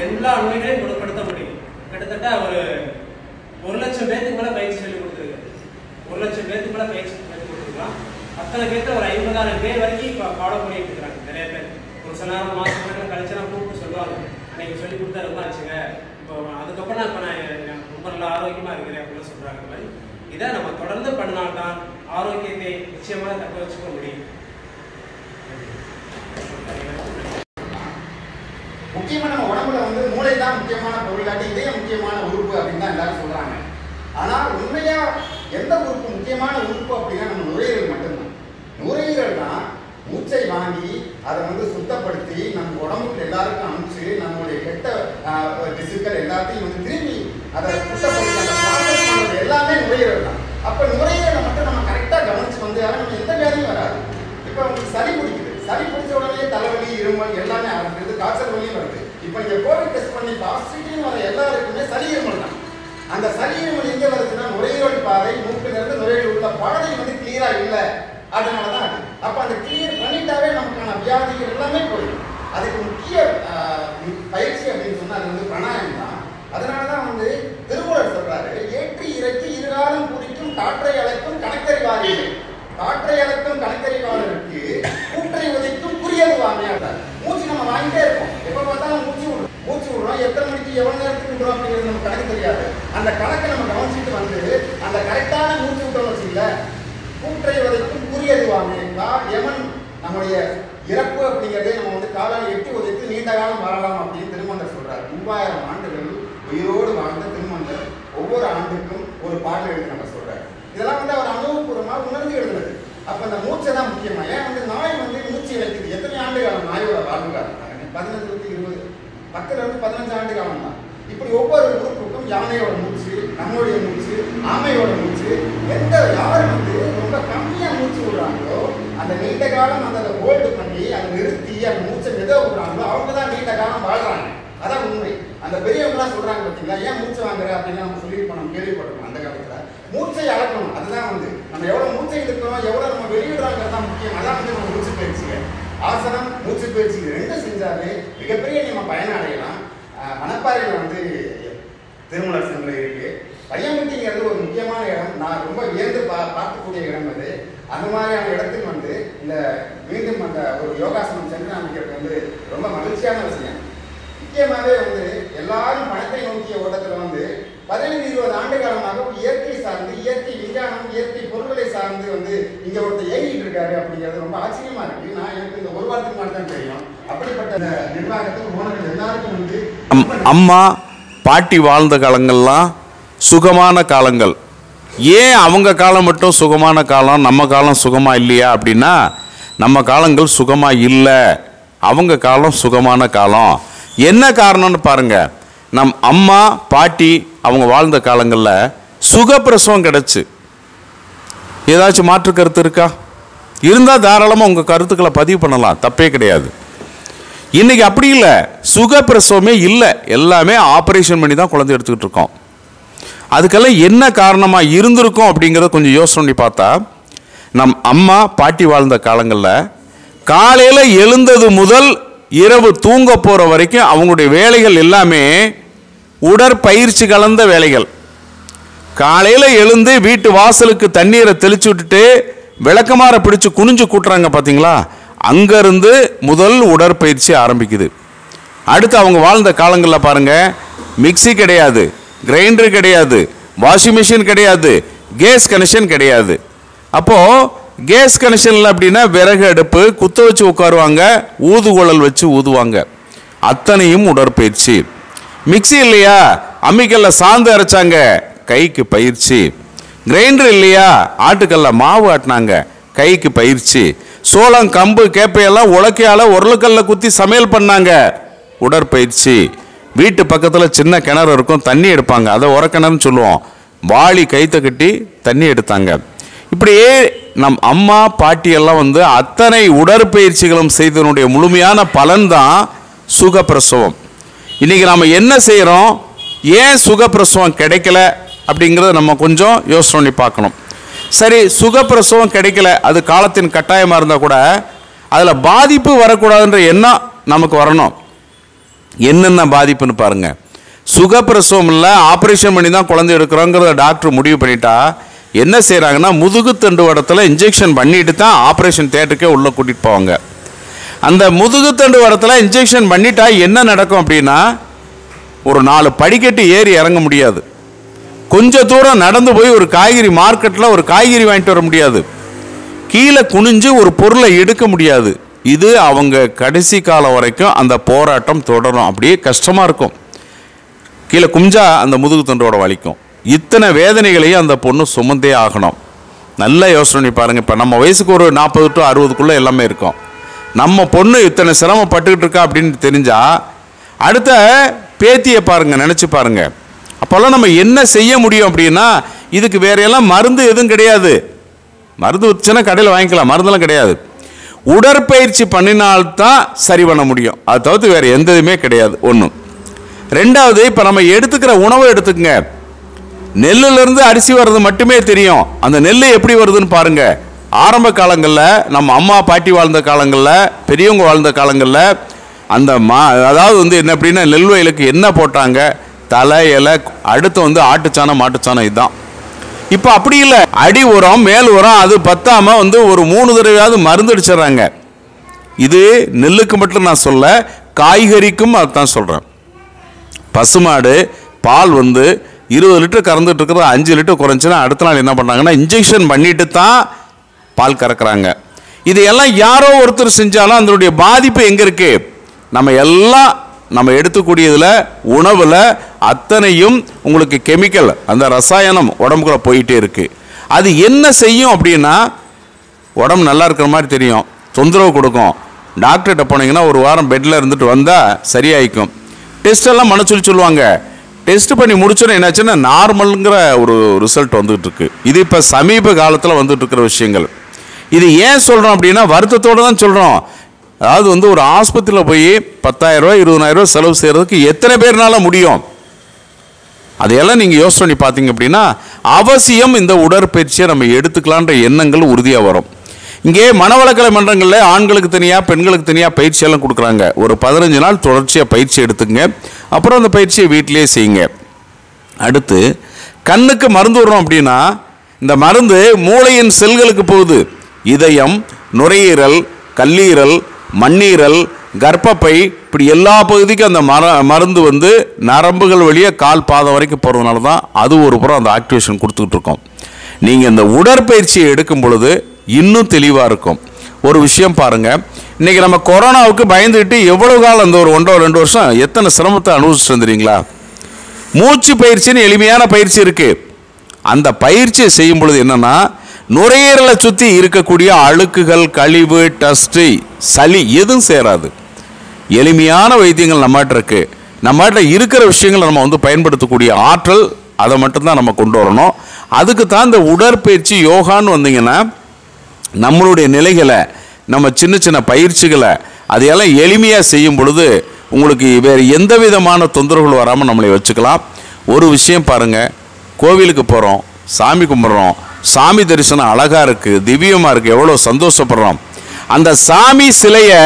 எல்லா நோய்களையும் குணப்படுத்த முடியும். கிட்டத்தட்ட ஒரு 1,00,000 பேருக்கு மேல பயிற்சி சொல்லி கொடுத்துருக்கு. 1,00,000 பேருக்கு மேல பயிற்சி சொல்லி கொடுத்துருக்கலாம். அத்தனை பேர்த்த ஒரு 50,000 பேர் வரைக்கும் இப்போ ஃபாலோ பண்ணிட்டு இருக்கிறாங்க. நிறைய பேர் ஒரு சில நேரம் மாசம் கணக்கில் கழிச்சுலாம் கூப்பிட்டு சொல்லுவாங்க, அன்னைக்கு சொல்லி கொடுத்தா ரொம்ப ஆச்சுங்க, இப்போ அதுக்கப்புறம் நான் ரொம்ப நல்லா ஆரோக்கியமா இருக்கிறேன் அப்படின்னு சொல்றாங்க. மாதிரி இதை நம்ம தொடர்ந்து பண்ணால்தான் ஆரோக்கியத்தை நிச்சயமாக தக்க வச்சுக்க முடியும். முக்கியமா நம்ம உடம்புல வந்து மூளை தான் முக்கியமான பொருளாட்டி, இதே முக்கியமான உறுப்பு அப்படின்னு தான் எல்லாரும் சொல்றாங்க. ஆனால் உண்மையா எந்த உறுப்பு முக்கியமான உறுப்பு அப்படின்னா நம்ம நுரையீரல் மட்டும்தான். நுரையீரல் தான் மூச்சை வாங்கி அதை வந்து சுத்தப்படுத்தி நம்ம உடம்புக்கு எல்லாருக்கும் அனுப்பிச்சு நம்மளுடைய கெட்ட திசுக்கள் எல்லாத்தையும் வந்து திரும்பி அதை சுத்தப்படுத்தி அந்த ப்ராசஸ் பண்ணுறது எல்லாமே நுரையீரல் தான். அப்போ நுரையீரலை மட்டும் நம்ம கரெக்டாக கவனிச்சு வந்து நம்ம எந்த வியாதியும் வராது. இப்போ உங்களுக்கு சளி பிடிக்குது, சளி பிடிச்ச உடனே தலைவலி, இருமல் எல்லாமே ஆரம்பிக்குது, காய்ச்சல் வலியும் வருது. இப்போ நீங்கள் கோவிட் டெஸ்ட் பண்ணி பாசிட்டிவ்னு வர எல்லாருக்குமே சளி இருமல் தான். அந்த சளி இருமல் எங்கே வருதுன்னா நுரையீரல் பாதை, மூக்கிலிருந்து நுரையீரல் உள்ள பாதை வந்து கிளியரா இல்லை, அதனால தான் அது. அப்போ அந்த கிளியர் பண்ணிட்டாவே நமக்கான வியாதிகள் எல்லாமே போயிடும். அதுக்கு முக்கிய பயிற்சி அப்படின்னு சொன்னால் அது வந்து பிராணாயாமம் தான். அதனால தான் வந்து திருமூலர் சொல்றாரு, ஏற்றி இறக்கி இருகாலம் குடிக்கும் காற்றை அழைக்கும் கணக்கறிவாரிகள், காற்றை அழைக்கும் கணக்கறிவாளருக்கு கூற்றை உதைக்கும் புரியது வாமையாட்டார். மூச்சு நம்ம வாங்கிட்டே இருக்கோம், எப்போ பார்த்தாலும் மூச்சு விடுறோம், எத்தனை மணிக்கு எவ்வளவு நேரத்துக்கு விடுறோம் அப்படிங்கிறது நம்ம கணக்கு தெரியாது. அந்த கணக்கை நம்ம கவனிச்சுட்டு வந்து அந்த கரெக்டான மூச்சு விட்டோம்னு வச்சுக்கல, கூற்றை உதைக்கும் புரியது வாமையா எவன் நம்முடைய இறப்பு அப்படிங்கிறதே நம்ம வந்து காலால் எட்டி உதைத்து நீண்ட காலம் வாழலாம் அப்படின்னு திருமண்டர் சொல்றாரு. 3000 ஆண்டுகள் உயிரோடு வாழ்ந்த திருமண்டர் ஒவ்வொரு ஆண்டுக்கும் ஒரு பாடல் எழுதி நம்ம சொல்றாரு. இதெல்லாம் வந்து அவர் அனுபவபூர்வமாக உணர்ந்து எழுதுனது. அப்ப அந்த மூச்சை தான் முக்கியமா. ஏன் வந்து நாய் வந்து மூச்சு இழைக்குது, எத்தனை ஆண்டு காலம் நாயோட வாழ்வு காலம்? 15 20 10 இருந்து 15 ஆண்டு காலம் தான். இப்படி ஒவ்வொரு உறுப்புக்கும் யானையோட மூச்சு, நம்மளுடைய மூச்சு, ஆமையோட மூச்சு, யார் வந்து ரொம்ப கம்மியா மூச்சு விடுறாங்களோ அந்த நீண்ட காலம் அந்த ஹோல்டு பண்ணி அதை நிறுத்தி அந்த மூச்சை மெத விடுறாங்களோ அவங்க தான் நீண்ட காலம் வாழ்றாங்க. அதான் உண்மை. அந்த பெரியவங்களாம் சொல்றாங்க பார்த்தீங்களா, ஏன் மூச்சை வாங்குற அப்படின்னு நம்ம சொல்லியிருப்போம், நம்ம கேள்விப்பட்டிருக்கோம். அந்த காலத்துல மூச்சை அளக்கணும். அதுதான் வந்து நம்ம எவ்வளவு மூச்சை இருக்கிறோம், எவ்வளவு நம்ம வெளியிடுறாங்கிறது தான் முக்கியம். அதான் வந்து நம்ம மூச்சு பயிற்சிகள், ஆசனம், மூச்சு பயிற்சி ரெண்டும் செஞ்சாலே மிகப்பெரிய நம்ம பயன் அடையலாம். மணப்பாறையில் வந்து திருமலர் சென்ற இருக்கு. பையன்பட்டிங்கிறது ஒரு முக்கியமான இடம். நான் ரொம்ப வியந்து பார்க்கக்கூடிய இடம் அது. அந்த மாதிரியான இடத்துக்கு வந்து இந்த மீண்டும் அந்த ஒரு யோகாசனம் சென்று அமைக்கிறது வந்து ரொம்ப மகிழ்ச்சியான விஷயம். முக்கியமாகவே வந்து எல்லாரும் பணத்தை நோக்கிய ஓட்டத்தில் வந்து 15-20 ஆண்டு காலமாக இயற்கை சார்ந்து, இயற்கை விஞ்ஞானம், இயற்கை பொருட்களை சார்ந்து வந்து இங்க ஒருத்தர் இயங்கிட்டு இருக்காரு அப்படிங்கிறது ரொம்ப ஆச்சரியமா இருக்கு. நான் எனக்கு இந்த ஒரு வாரத்துக்கு மாதிரி தான் தெரியும். அப்படிப்பட்ட நிர்வாகத்தில் ஓனர்கள் எல்லாருக்கும் வந்து அம்மா பாட்டி வாழ்ந்த காலங்கள்லாம் சுகமான காலங்கள். ஏன் அவங்க காலம் மட்டும் சுகமான காலம், நம்ம காலம் சுகமா இல்லையா அப்படின்னா, நம்ம காலங்கள் சுகமா இல்லை, அவங்க காலம் சுகமான காலம். என்ன காரணம்னு பாருங்க, நம் அம்மா பாட்டி அவங்க வாழ்ந்த காலங்களில் சுகப்பிரசவம் கிடைச்சு. ஏதாச்சும் மாற்று கருத்து இருக்கா? இருந்தால் தாராளமாக உங்கள் கருத்துக்களை பதிவு பண்ணலாம், தப்பே கிடையாது. இன்னைக்கு அப்படி இல்லை, சுகப்பிரசவமே இல்லை, எல்லாமே ஆப்ரேஷன் பண்ணி தான் குழந்தை எடுத்துக்கிட்டு இருக்கோம். அதுக்கெல்லாம் என்ன காரணமாக இருந்திருக்கும் அப்படிங்கிறத கொஞ்சம் யோசனை பண்ணி பார்த்தா, நம் அம்மா பாட்டி வாழ்ந்த காலங்களில் காலையில் எழுந்தது முதல் இரவு தூங்க போகிற வரைக்கும் அவங்களுடைய வேலைகள் எல்லாமே உடற்பயிற்சி கலந்த வேலைகள். காலையில் எழுந்து வீட்டு வாசலுக்கு தண்ணீரை தெளிச்சு விட்டுட்டு விளக்கமாற பிடிச்சு குனிஞ்சு கூட்டுறாங்க பார்த்தீங்களா, அங்கேருந்து முதல் உடற்பயிற்சி ஆரம்பிக்குது. அடுத்து அவங்க வாழ்ந்த காலங்களில் பாருங்கள், மிக்சி கிடையாது, கிரைண்டர் கிடையாது, வாஷிங் மிஷின் கிடையாது, கேஸ் கனெக்ஷன் கிடையாது. அப்போது கேஸ் கனெக்ஷனில் அப்படின்னா விறகு அடுப்பு குத்த வச்சு உட்காருவாங்க, ஊதுகுழல் வச்சு ஊதுவாங்க, அத்தனையும் உடற்பயிற்சி. மிக்சி இல்லையா, அம்மிக்கல்ல சாந்து அரைச்சாங்க, கைக்கு பயிற்சி. கிரைண்டர் இல்லையா, ஆட்டுக்கல்ல மாவு ஆட்டினாங்க, கைக்கு பயிற்சி. சோளம் கம்பு கேப்பையெல்லாம் உலக்கையால் உருளைக்கல்ல குத்தி சமையல் பண்ணாங்க, உடற்பயிற்சி. வீட்டு பக்கத்தில் சின்ன கிணறு இருக்கும், தண்ணி எடுப்பாங்க, அதை உரக்கிணறுன்னு சொல்லுவோம், வாளி கைத்தை கட்டி தண்ணி எடுத்தாங்க. இப்படியே நம் அம்மா பாட்டியெல்லாம் வந்து அத்தனை உடற்பயிற்சிகளும் செய்ததனுடைய முழுமையான பலன்தான் சுகப்பிரசவம். இன்றைக்கி நாம் என்ன செய்கிறோம், ஏன் சுகப்பிரசவம் கிடைக்கல அப்படிங்கிறத நம்ம கொஞ்சம் யோசனை பண்ணி பார்க்கணும். சரி, சுகப்பிரசவம் கிடைக்கல, அது காலத்தின் கட்டாயமாக இருந்தால் கூட அதில் பாதிப்பு வரக்கூடாதுன்ற எண்ணம் நமக்கு வரணும். என்னென்ன பாதிப்புன்னு பாருங்கள். சுகப்பிரசவம் இல்லை, ஆப்ரேஷன் பண்ணி தான் குழந்தை எடுக்கிறோங்கிறத டாக்டர் முடிவு பண்ணிட்டா என்ன செய்கிறாங்கன்னா, முதுகு தண்டுவடத்தில் இன்ஜெக்ஷன் பண்ணிட்டு தான் ஆப்ரேஷன் தியேட்டருக்கே உள்ளே கூட்டிகிட்டு போவாங்க. அந்த முதுகு தண்டுவடத்தில் இன்ஜெக்ஷன் பண்ணிட்டா என்ன நடக்கும் அப்படின்னா, ஒரு 4 படிக்கட்டு ஏறி இறங்க முடியாது. கொஞ்சம் தூரம் நடந்து போய் ஒரு காய்கறி மார்க்கெட்டில் ஒரு காய்கறி வாங்கிட்டு வர முடியாது. கீழே குனிஞ்சு ஒரு பொருளை எடுக்க முடியாது. இது அவங்க கடைசி காலம் வரைக்கும் அந்த போராட்டம் தொடரும். அப்படியே கஷ்டமாக இருக்கும். கீழே குமிஞ்சா அந்த முதுகு தண்டோட வலிக்கும். இத்தனை வேதனைகளையும் அந்த பொண்ணு சுமந்தே ஆகணும். நல்ல யோசனை பாருங்கள். இப்போ நம்ம வயசுக்கு ஒரு 40 to 60 எல்லாமே இருக்கும். நம்ம பொண்ணு இத்தனை சிரமப்பட்டுக்கிட்டு இருக்கா அப்படின்னு தெரிஞ்சால் அடுத்த பேத்தியை பாருங்கள், நினச்சி பாருங்கள். அப்போல்லாம் நம்ம என்ன செய்ய முடியும் அப்படின்னா, இதுக்கு வேறையெல்லாம் மருந்து எதுவும் கிடையாது. மருந்து வச்சுன்னா கடையில் வாங்கிக்கலாம், மருந்தெல்லாம் கிடையாது. உடற்பயிற்சி பண்ணினால்தான் சரி பண்ண முடியும். அதை தவிர்த்து வேறு எந்த இதுவுமே கிடையாது. ஒன்று. ரெண்டாவது, இப்போ நம்ம எடுத்துக்கிற உணவை எடுத்துக்கங்க. நெல்லுலேருந்து அரிசி வர்றது மட்டுமே தெரியும். அந்த நெல் எப்படி வருதுன்னு பாருங்கள். ஆரம்ப காலங்களில் நம்ம அம்மா பாட்டி வாழ்ந்த காலங்களில், பெரியவங்க வாழ்ந்த காலங்களில் அந்த அதாவது வந்து என்ன அப்படின்னா, நெல் வயலுக்கு என்ன போட்டாங்க? தலை, இலை, அடுத்து ஆட்டுச்சாணம், மாட்டுச்சாணம். இதுதான். இப்போ அப்படி இல்லை. அடி உரம், மேல் உரம், அது பத்தாமல் ஒரு 3 தடவையாவது மருந்து அடிச்சிடறாங்க. இது நெல்லுக்கு மட்டும் நான் சொல்ல, காய்கறிக்கும் அதுதான் சொல்கிறேன். பசுமாடு பால் 20 லிட்டர் கறந்துட்டு இருக்கிறது 5 லிட்டர் குறைஞ்சுன்னா அடுத்த நாள் என்ன பண்ணாங்கன்னா, இன்ஜெக்ஷன் பண்ணிட்டு தான் பால் கறக்குறாங்க. இதையெல்லாம் யாரோ ஒருத்தர் செஞ்சாலும் அதனுடைய பாதிப்பு எங்கே இருக்கு? நம்ம எடுத்துக்கூடியதில், உணவில் அத்தனையும் உங்களுக்கு கெமிக்கல், அந்த ரசாயனம் உடம்புக்குள்ள போயிட்டே இருக்கு. அது என்ன செய்யும் அப்படின்னா, உடம்பு நல்லா இருக்கிற மாதிரி தெரியும், தொந்தரவு கொடுக்கும். டாக்டர்கிட்ட போனீங்கன்னா ஒரு வாரம் பெட்டில் இருந்துட்டு வந்தால் சரியாயிக்கும். டெஸ்ட் எல்லாம் பண்ண சொல்லுவாங்க. டெஸ்ட் பண்ணி முடிச்சோன்னு என்னாச்சுன்னா நார்மலுங்கிற ஒரு ரிசல்ட் வந்துட்டு இருக்கு. இது இப்போ சமீப காலத்தில் வந்துட்டு இருக்கிற விஷயங்கள். இது ஏன் சொல்கிறோம் அப்படின்னா, வருத்தத்தோடு தான் சொல்கிறோம். அதாவது ஒரு ஆஸ்பத்திரியில் போய் 10,000 ரூபா 20,000 ரூபா செலவு செய்கிறதுக்கு எத்தனை பேர்னால முடியும்? அதையெல்லாம் நீங்கள் யோசனை பண்ணி பார்த்தீங்க அப்படின்னா, அவசியம் இந்த உடற்பயிற்சியை நம்ம எடுத்துக்கலான்ற எண்ணங்கள் உறுதியாக வரும். இங்கே மனவளக்கலை மன்றங்களில் ஆண்களுக்கு தனியாக, பெண்களுக்கு தனியாக பயிற்சியெல்லாம் கொடுக்குறாங்க. ஒரு 15 நாள் தொடர்ச்சியாக பயிற்சி எடுத்துங்க. அப்புறம் அந்த பயிற்சியை வீட்டிலே செய்யுங்க. அடுத்து, கண்ணுக்கு மருந்து விடுறோம் அப்படின்னா, இந்த மருந்து மூளையின் செல்களுக்கு போகுது. இதயம், நுரையீரல், கல்லீரல், மண்ணீரல், கர்ப்பப்பை, இப்படி எல்லா பகுதிக்கும் அந்த மருந்து நரம்புகள் வழியாக கால் பாதம் வரைக்கும் போகிறதுனால தான் அது ஒரு புறம் அந்த ஆக்டிவேஷன் கொடுத்துக்கிட்டு இருக்கோம். நீங்கள் இந்த உடற்பயிற்சியை எடுக்கும் பொழுது இன்னும் தெளிவாக இருக்கும். ஒரு விஷயம் பாருங்கள், இன்றைக்கி நம்ம கொரோனாவுக்கு பயந்துக்கிட்டு எவ்வளோ காலம் அந்த ஒரு 1.5-2 வருஷம் எத்தனை சிரமத்தை அனுபவிச்சுட்டு வந்துடுறீங்களா? மூச்சு பயிற்சின்னு எளிமையான பயிற்சி இருக்குது. அந்த பயிற்சியை செய்யும் பொழுது என்னென்னா, நுரையீரலை சுற்றி இருக்கக்கூடிய அழுக்குகள், கழிவு, டஸ்ட்டு, சளி எதுவும் சேராது. எளிமையான வைத்தியங்கள் நம்மகிட்ட இருக்குது. நம்மகிட்ட இருக்கிற விஷயங்களை நம்ம பயன்படுத்தக்கூடிய ஆற்றல், அதை மட்டும்தான் நம்ம கொண்டு வரணும். அதுக்கு தான் இந்த உடற்பயிற்சி யோகான்னு வந்தீங்கன்னா, நம்மளுடைய நிலைகளை, நம்ம சின்ன சின்ன பயிற்சிகளை அதையெல்லாம் எளிமையாக செய்யும் பொழுது உங்களுக்கு வேறு எந்த விதமான தொந்தரவுகள் வராமல் நம்மளை வச்சுக்கலாம். ஒரு விஷயம் பாருங்கள், கோவிலுக்கு போகிறோம், சாமி கும்பிட்றோம், சாமி தரிசனம் அழகாக இருக்குது, திவ்யமாக இருக்குது, எவ்வளோ சந்தோஷப்படுறோம். அந்த சாமி சிலையை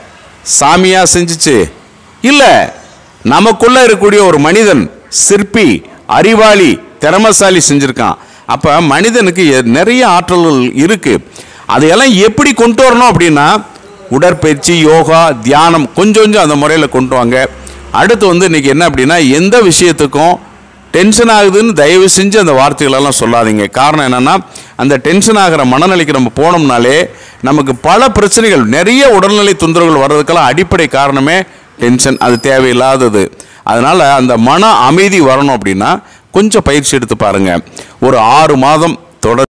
சாமியாக செஞ்சிச்சு இல்லை, நமக்குள்ளே இருக்கக்கூடிய ஒரு மனிதன், சிற்பி, அறிவாளி, திறமசாலி செஞ்சுருக்கான். அப்போ மனிதனுக்கு நிறைய ஆற்றல்கள் இருக்குது. அதையெல்லாம் எப்படி கொண்டு வரணும் அப்படின்னா, உடற்பயிற்சி, யோகா, தியானம் கொஞ்சம் அந்த முறையில் கொண்டு வாங்க. அடுத்து இன்றைக்கி என்ன அப்படின்னா, எந்த விஷயத்துக்கும் டென்ஷன் ஆகுதுன்னு தயவு செஞ்சு அந்த வார்த்தைகளெல்லாம் சொல்லாதீங்க. காரணம் என்னென்னா, அந்த டென்ஷன் ஆகிற மனநிலைக்கு நம்ம போனோம்னாலே நமக்கு பல பிரச்சனைகள், நிறைய உடல்நிலை தொந்தரவுகள் வர்றதுக்கெல்லாம் அடிப்படை காரணமே டென்ஷன். அது தேவையில்லாதது. அதனால் அந்த மன அமைதி வரணும் அப்படின்னா கொஞ்சம் பயிற்சி எடுத்து பாருங்கள். ஒரு 6 மாதம் தொடர்